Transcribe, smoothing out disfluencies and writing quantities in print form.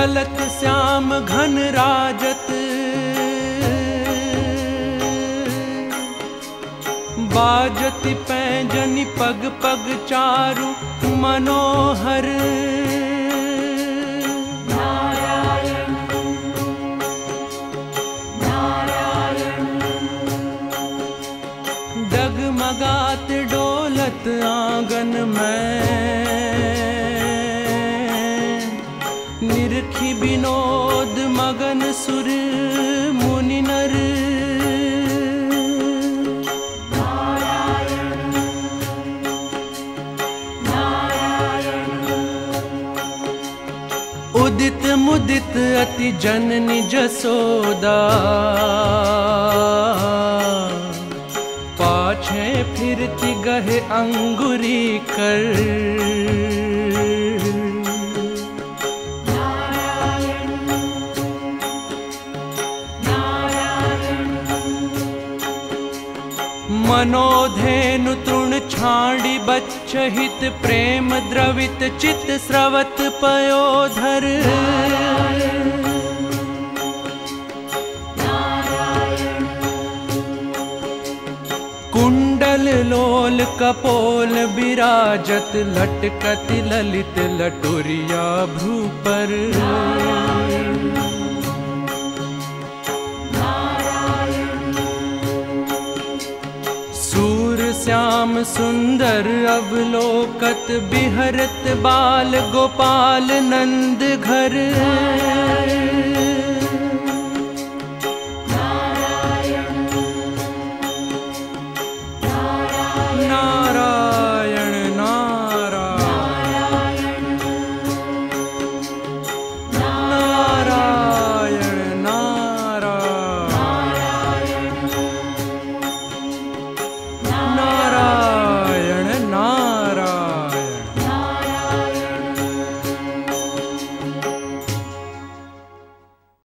चलत श्याम घन राजत, बाजति पैंजनि पग पग चारु मनोहर। नारायण नारायण। डगमगात डोलत आंगन में, निरखी विनोद मगन सुर मुनि नर। नारायण नारायण। उदित मुदित अति जननी जसोदा, पाछे फिरती गहे अंगुरी कर। मनोधेनु तृण छाड़ी बच्छहित, प्रेम द्रवित चित स्रवत पयोधर। कुंडल लोल कपोल विराजत, लटकत ललित लटुरिया भ्रू पर। श्याम सुंदर अवलोकत, बिहरत बाल गोपाल नंद घर।